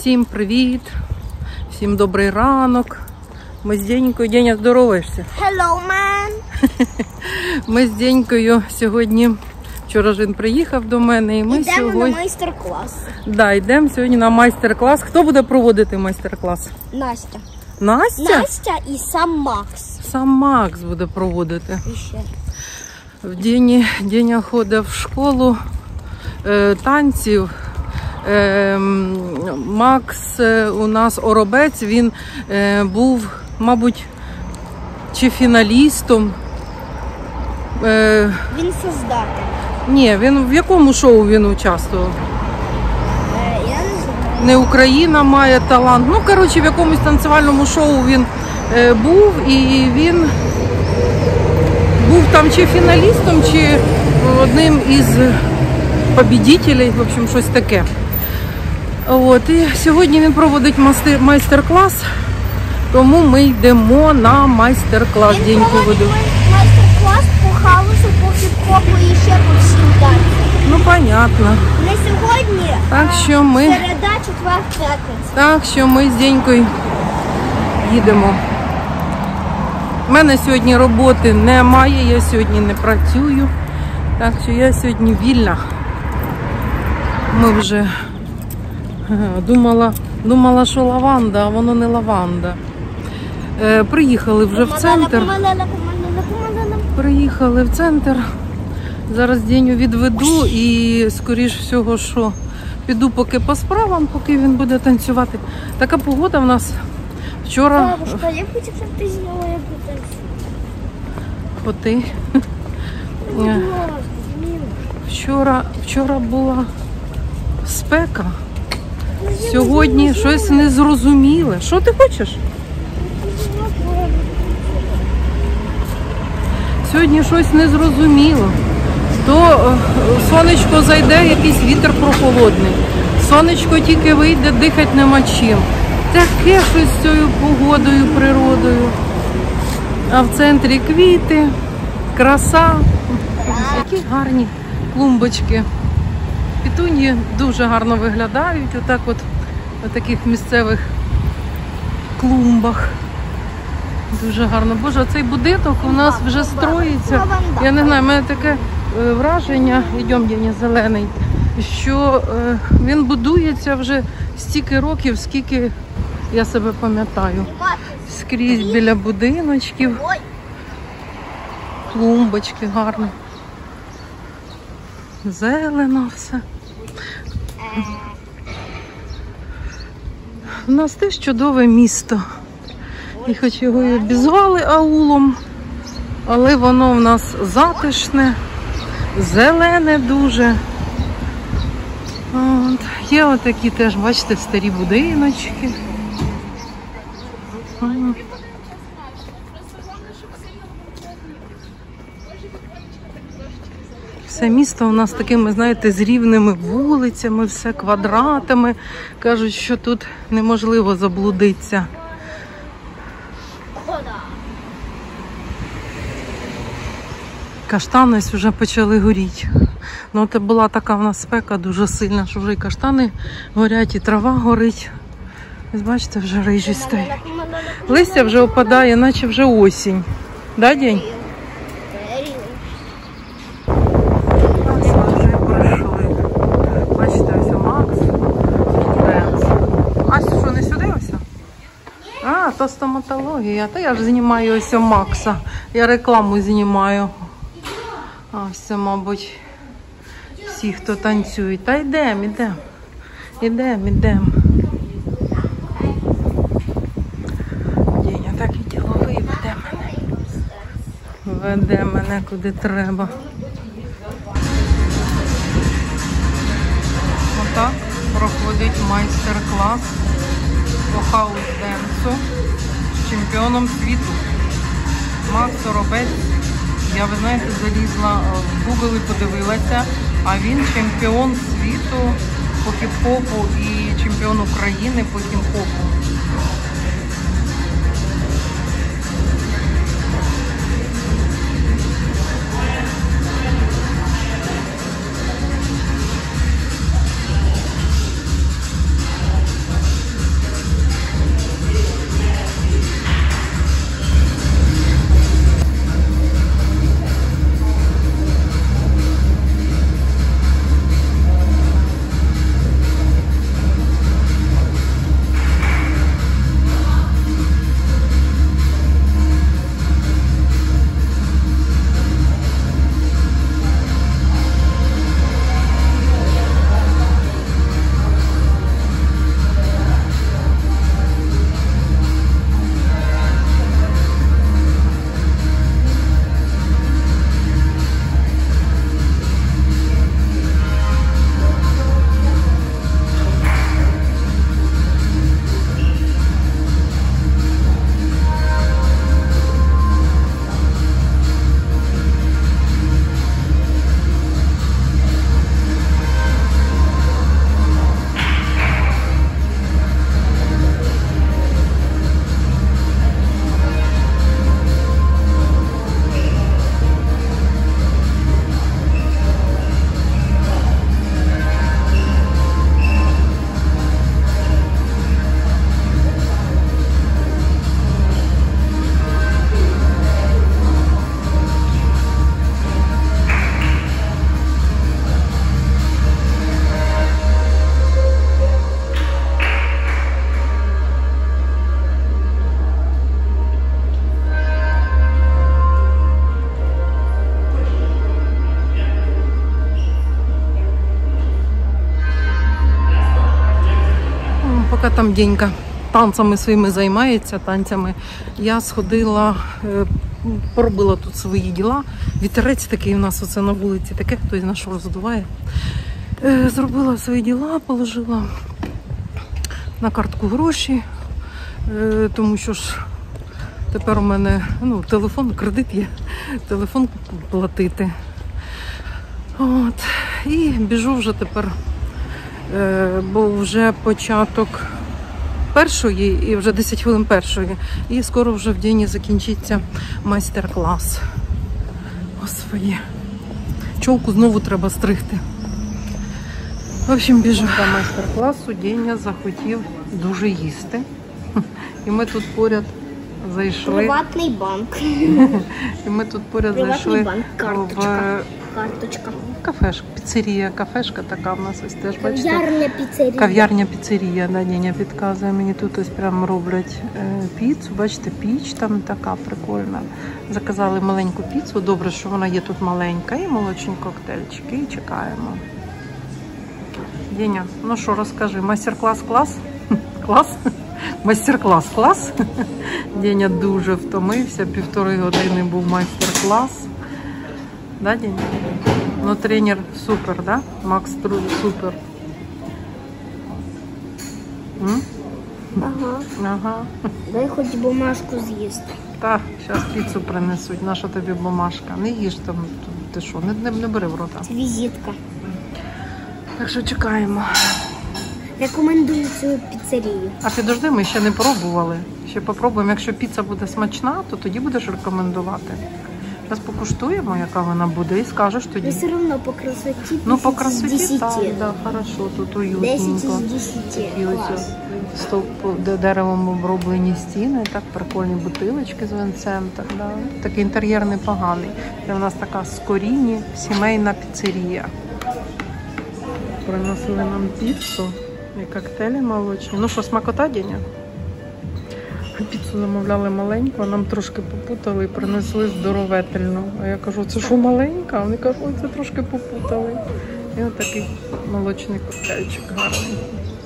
Всім привіт, всім добрий ранок. Ми з Денькою, Деня, здороваєшся? Hello, man! Ми з Денькою сьогодні, вчора ж він приїхав до мене і ми йдемо сьогодні... на майстер-клас. Да, йдемо сьогодні на майстер-клас. Хто буде проводити майстер-клас? Настя. Настя? Настя і сам Макс. Сам Макс буде проводити. І ще. Деня ходить в школу танців. Макс у нас оробець, він був, мабуть, чи фіналістом. Він создатель. Ні, він в якому шоу він участвував? Я не знаю. Не Україна має талант. Ну, коротше, в якомусь танцювальному шоу він був, і він був там чи фіналістом, чи одним із победителей, в общем, щось таке. От, і сьогодні він проводить майстер-клас, тому ми йдемо на майстер-клас. Він проводить майстер-клас по хаосу, по хіп-хопу і ще по всім танцям. Ну, понятно. Не сьогодні, Так що ми... середа, четвер, п'ятниця. Так що ми з Денькою їдемо. У мене сьогодні роботи немає, я сьогодні не працюю, так що я сьогодні вільна. Ми вже думала, що лаванда, а воно не лаванда. Приїхали вже в центр. Приїхали в центр. Зараз Деню відведу і, скоріш всього, що піду поки по справам, поки він буде танцювати. Така погода в нас вчора. Бабушка, я хочу, щоб ти зняла, як ти танцюєш. Хоти. Вчора була спека. Сьогодні щось незрозуміле. Що ти хочеш? Сьогодні щось незрозуміло. То сонечко зайде, якийсь вітер прохолодний. Сонечко тільки вийде, дихати нема чим. Таке щось з цією погодою, природою. А в центрі квіти, краса. Які гарні клумбочки. Петунії дуже гарно виглядають отак от на таких місцевих клумбах. Дуже гарно. Боже, цей будинок у нас вже строїться. Я не знаю, в мене таке враження, йдемо, Деня, зелений, що він будується вже стільки років, скільки я себе пам'ятаю. Скрізь біля будиночків. Клумбочки гарні. Зелено все. У нас теж чудове місто. І хоч його і обізвали аулом, але воно в нас затишне, зелене дуже. От. Є отакі теж, бачите, старі будиночки. Все місто у нас такими, знаєте, з рівними вулицями, все квадратами. Кажуть, що тут неможливо заблудитися. Каштани вже почали горіти. Ну, це була така в нас спека дуже сильна, що вже і каштани горять, і трава горить. Ось бачите, вже рижі стоять. Листя вже опадає, наче вже осінь. Да, День? А, то стоматологія. Та я ж знімаю ось Макса. Я рекламу знімаю. А ось, мабуть, всі, хто танцюють. Та йдемо. Деня так і діловий веде мене. Веде мене куди треба. Отак проходить майстер-клас по хаус-денсу з чемпіоном світу. Макс Оробець. Я, ви знаєте, залізла в Google і подивилася, а він чемпіон світу по хіп-хопу і чемпіон України по хіп-хопу. поки там Денька танцями своїми займається, танцями, я сходила, поробила тут свої діла. Вітерець такий у нас оце на вулиці, таке хтось наш роздуває. Зробила свої діла, положила на картку гроші, тому що ж тепер у мене телефон, кредит є, телефон платити. От. І біжу вже тепер, бо вже початок першої, і вже 10 хвилин першої, і скоро вже в день закінчиться майстер-клас. Господи, чолку знову треба стригти. В общем, біжу. До майстер-класу Деня захотів дуже їсти. І ми тут поряд зайшли. Приватний банк. І ми тут поряд Приватний зайшли банк, карточка. Карточка. Кафешка, піцерія, кафешка така в нас ось теж, бачите? Кав'ярня піцерія. Кав'ярня піцерія, да, Деня підказує мені. Тут ось прямо роблять піцу, бачите, піч там така прикольна. Заказали маленьку піцу, добре, що вона є тут маленька, і молочні коктейльчики, і чекаємо. Деня, ну що, розкажи, майстер-клас клас? Клас? Майстер-клас клас? Деня дуже втомився, 1,5 години був майстер-клас. Да, Деня? Ну, тренер супер, да? Макс Тру супер. Ага. Ага. Дай хоч бумажку з'їсти. Так, зараз піцу принесуть. Наша тобі бумажка? Не їж там, ти що, не бери в рота. Це візитка. Так що чекаємо. Рекомендую цю піцерію. А підожди, ми ще не пробували. Ще попробуємо. Якщо піца буде смачна, то тоді будеш рекомендувати. Зараз покуштуємо, яка вона буде, і скажеш тоді. Ну, все одно по красоті. Ну, по красоті, 10. так, да, хорошо, тут 10 уютненько. із 10. І ось Клас. деревом оброблені стіни, так, прикольні бутилочки з винцем, так, да. Такий інтер'єр непоганий. Це у нас така Скоріні сімейна піцерія. Приносили нам піцу і коктейлі молочні. Ну що, смакота, Деня? Піцу замовляли маленьку, а нам трошки попутали і принесли здоровительну. А я кажу, це що маленька? А вони кажуть, ой, це трошки попутали. І отакий молочний коктейльчик гарний.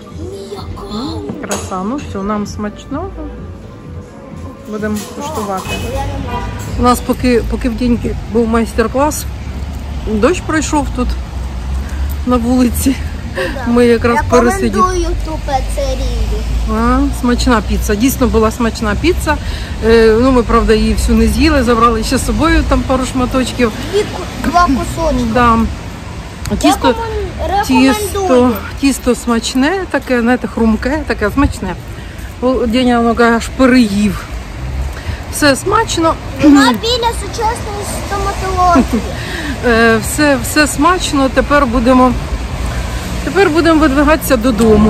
Краса. Ну все, нам смачного. Будемо куштувати. У нас поки в Деньки був майстер-клас, дощ пройшов тут на вулиці. Ми якраз пересиділи. Рекомендую ту піцерію. Смачна піца. Дійсно була смачна піца. Ну, ми, правда, її всю не з'їли, забрали ще з собою там пару шматочків. Два кусочки. Да. Рекомендую. Тісто смачне, таке, знаєте, хрумке, таке смачне. Деня воно аж переїв. Все смачно. Вона біля сучасної стоматології. Все смачно. Тепер будемо видвигатися додому.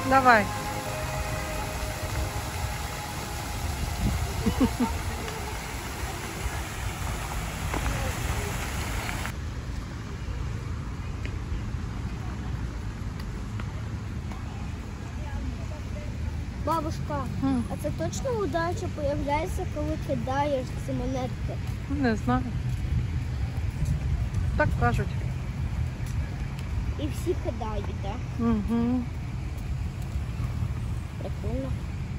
Давай. Бабушка, а це точно удача появляється, коли кидаєш ці монетки? Не знаю. Так кажуть. І всі кидають, так? Угу. Прикольно.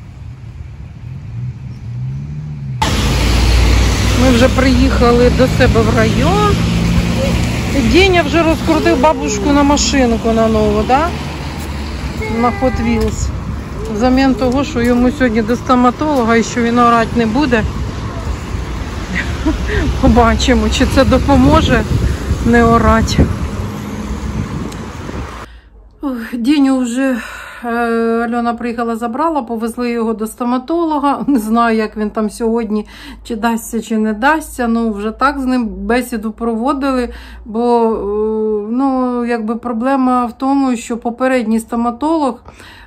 Ми вже приїхали до себе в район. Деня вже розкрутив бабушку на машинку на нову, да? На Hot Wheels. Взамін того, що йому сьогодні до стоматолога і що він орати не буде. Побачимо, чи це допоможе не орати. Деню вже Альона приїхала, забрала, повезли його до стоматолога. Не знаю, як він там сьогодні, чи дасться, чи не дасться. Ну, вже так з ним бесіду проводили, бо, ну, якби проблема в тому, що попередній стоматолог,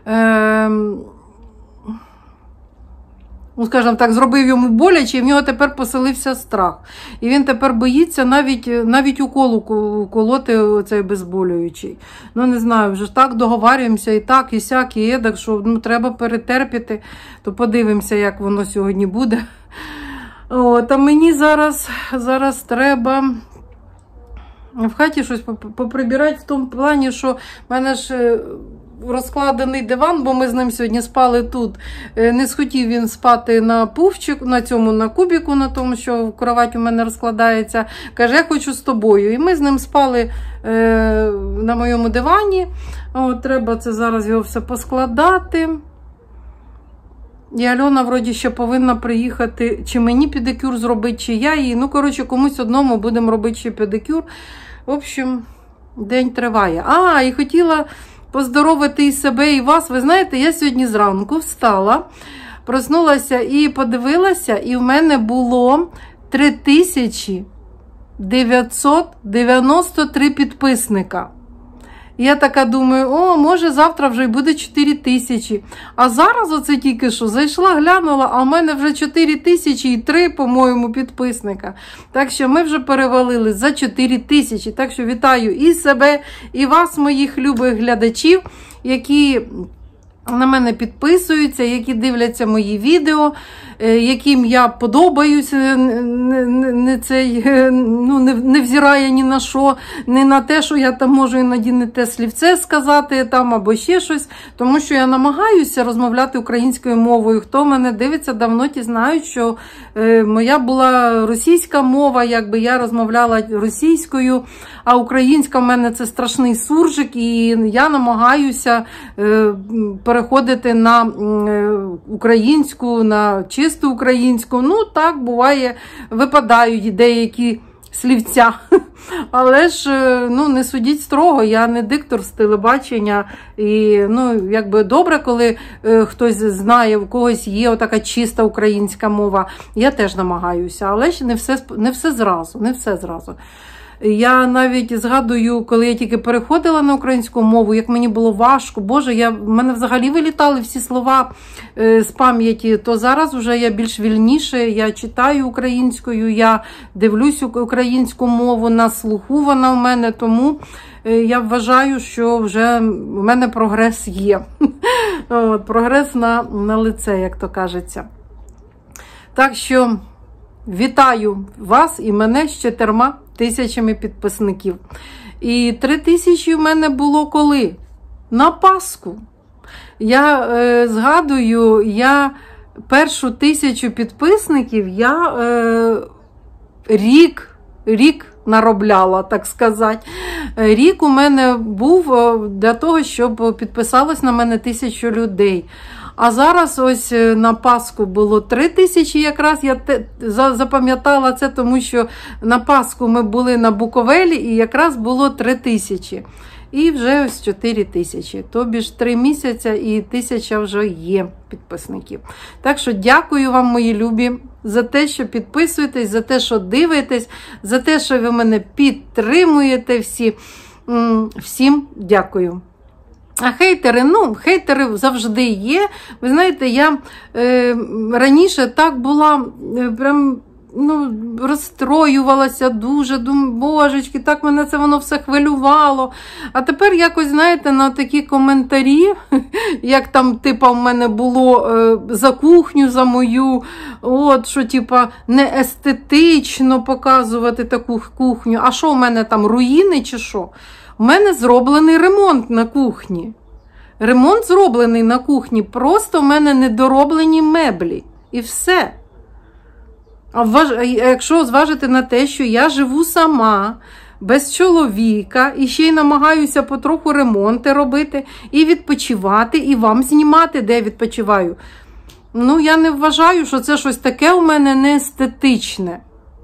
ну, скажімо так, зробив йому боляче, і в нього тепер поселився страх. І він тепер боїться навіть уколу колоти оцей безболюючий. Ну, не знаю, вже так договарюємося і так, і сяк, і едак, що ну, треба перетерпіти, то подивимося, як воно сьогодні буде. От, а мені зараз треба в хаті щось поприбирати в тому плані, що в мене ж розкладений диван, бо ми з ним сьогодні спали тут. Не схотів він спати на пуфчику, на кубіку, на тому, що кровать у мене розкладається. Каже, я хочу з тобою. І ми з ним спали на моєму дивані. От, треба це зараз його все поскладати. І Альона вроді ще повинна приїхати, чи мені педикюр зробити, чи я її. Ну, коротше, комусь одному будемо робити ще педикюр. В общем, день триває. І хотіла поздоровити і себе, і вас. Ви знаєте, я сьогодні зранку встала, проснулася і подивилася, і в мене було 3993 підписника. Я така думаю, може завтра вже й буде 4000. А зараз оце тільки що зайшла, глянула, а в мене вже 4003, по-моєму, підписника. Так що ми вже перевалили за 4000. Так що вітаю і себе, і вас, моїх любих глядачів, які на мене підписуються, які дивляться мої відео, яким я подобаюся, не взирає ні на що, не на те, що я там можу іноді не те слівце сказати там, або ще щось, тому що я намагаюся розмовляти українською мовою. Хто мене дивиться давно, ті знають, що моя була російська мова, якби я розмовляла російською, а українська в мене це страшний суржик, і я намагаюся переходити на українську, на чисту українську. Ну, так, буває, випадають деякі слівця. Але ж, ну, не судіть строго, я не диктор з телебачення. І, ну, якби добре, коли хтось знає, у когось є отака чиста українська мова. Я теж намагаюся, але ж не все зразу. Я навіть згадую, коли я тільки переходила на українську мову, як мені було важко. Боже, в мене взагалі вилітали всі слова з пам'яті. То зараз вже я більш вільніше, я читаю українською, я дивлюсь українську мову, на слуху вона в мене. Тому я вважаю, що вже в мене прогрес є. Прогрес на лице, як то кажеться. Так що вітаю вас і мене з 4000 підписників. І 3000 в мене було коли? На Пасху. Я згадую, я першу 1000 підписників я рік наробляла, так сказати. Рік у мене був для того, щоб підписалось на мене 1000 людей. А зараз ось на Пасху було 3000 якраз, я запам'ятала це, тому що на Пасху ми були на Буковелі і якраз було 3000. І вже ось 4000. Тобі ж 3 місяці і 1000 вже є підписників. Так що дякую вам, мої любі, за те, що підписуєтесь, за те, що дивитесь, за те, що ви мене підтримуєте всі. Всім дякую. А хейтери, хейтери завжди є. Ви знаєте, я раніше так була, прям, розстроювалася дуже, думаю, божечки, так мене це воно все хвилювало. А тепер якось, знаєте, на такі коментарі, як там, типа, в мене було за кухню, за мою, що, типа, не естетично показувати таку кухню. А що в мене там, руїни чи що? У мене зроблений ремонт на кухні. Ремонт зроблений на кухні, просто в мене недороблені меблі. І все. А якщо зважити на те, що я живу сама, без чоловіка, і ще й намагаюся потроху ремонти робити, і відпочивати, і вам знімати, де я відпочиваю. Я не вважаю, що це щось таке у мене не естетичне.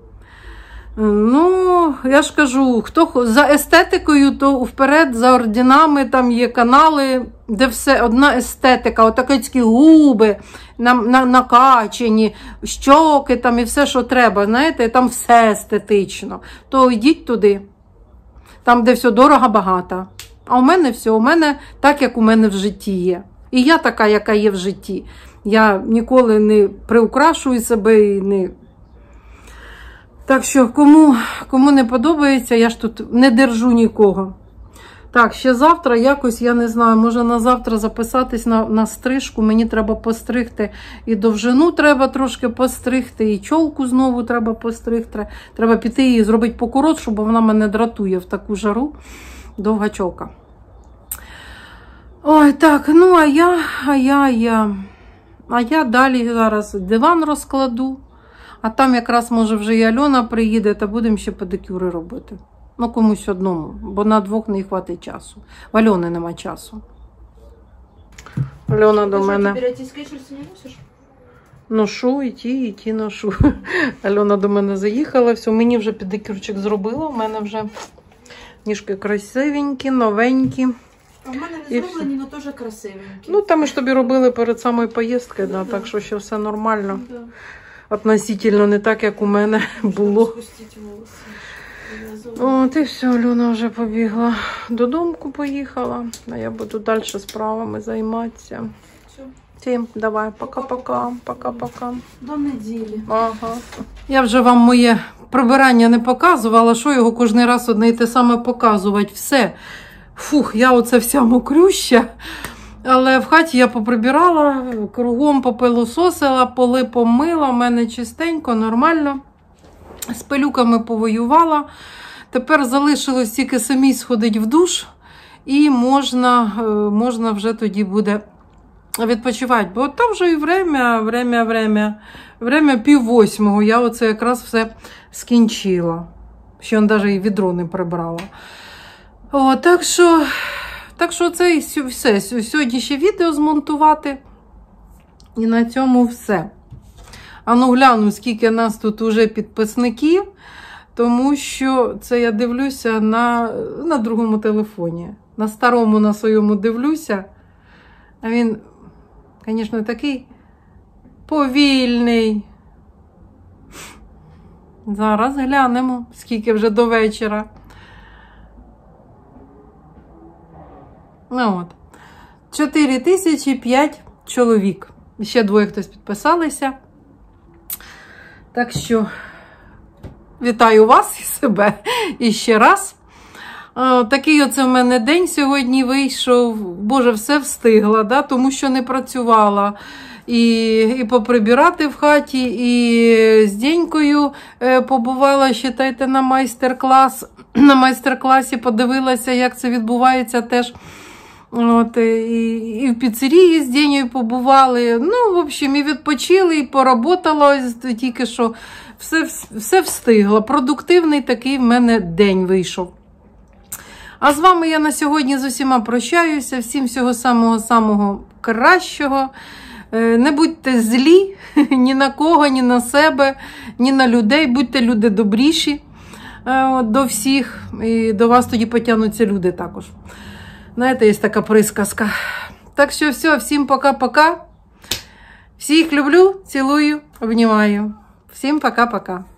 Я ж кажу, хто за естетикою, то вперед, за орденами, там є канали, де все одна естетика, отакі губи накачені, щоки там і все, що треба, знаєте, там все естетично. То йдіть туди, там, де все дорого-багато. А у мене все, у мене так, як у мене в житті є. І я така, яка є в житті. Я ніколи не приукрашую себе і не... Так що, кому не подобається, я ж тут не держу нікого. Так, ще завтра якось, я не знаю, може на завтра записатись на стрижку. Мені треба постригти і довжину треба трошки постригти, і чолку знову треба постригти. Треба піти і зробити покоротшу, бо вона мене дратує в таку жару. Довга чолка. Ой, так, а я далі зараз диван розкладу. А там якраз, може, вже і Альона приїде, та будемо ще педикюри робити. Комусь одному, бо на двох не хватить часу. В Альони нема часу. Альона до мене... Ти ті скетчерси не носиш? Ношу, і ті ношу. Альона до мене заїхала, все, мені вже педикюрчик зробила, у мене вже ніжки красивенькі, новенькі. А в мене не зроблені, але теж красивенькі. Там ми ж тобі робили перед самою поїздкою, да, так що ще все нормально. Да. Относительно не так, як у мене було. От і все, Альона вже побігла. Додому поїхала, а я буду далі справами займатися. Всім, давай, пока-пока, пока-пока. До неділі. Ага. Я вже вам моє прибирання не показувала, що його кожен раз одне і те саме показувати. Все. Фух, я оце вся мокрюща. Але в хаті я поприбирала, кругом попилососила, поли помила, в мене чистенько, нормально. З пилюками повоювала. Тепер залишилось тільки самій сходити в душ, і можна вже тоді буде відпочивати. Бо там вже і время 7:30. Я оце якраз все скінчила. Ще навіть і відро не прибрала. Так що це все. Сьогодні ще відео змонтувати. І на цьому все. Гляну, скільки нас тут уже підписників. Тому що це я дивлюся на другому телефоні. На старому на своєму дивлюся. А він, звісно, такий повільний. Зараз глянемо, скільки вже до вечора. 4005 чоловік. Ще двоє хтось підписалися. Так що вітаю вас і себе іще раз. Такий оце в мене день сьогодні вийшов. Боже, все встигла, да? Тому що не працювала. І поприбирати в хаті, і з Денькою побувала, считайте, на майстер-клас. На майстер-класі подивилася, як це відбувається теж. І в піцерії з Денею побували. В общем, і відпочили, і поработала, тільки що все встигла. Продуктивний такий в мене день вийшов. А з вами я на сьогодні з усіма прощаюся. Всім всього самого-самого кращого. Не будьте злі ні на кого, ні на себе, ні на людей. Будьте люди добріші до всіх. І до вас тоді потягнуться люди також. Знаєте, є така присказка. Так що все, всім пока-пока. Всіх люблю, цілую, обнімаю. Всім пока-пока.